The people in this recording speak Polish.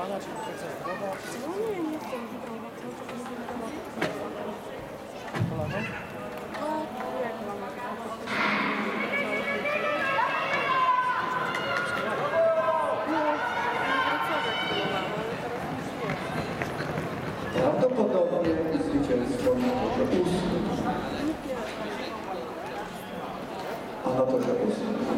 No nie, nie chcę wygrać. Kolano? No, jak mama. Prawdopodobnie zwycięstwo na torze 8. A na torze 8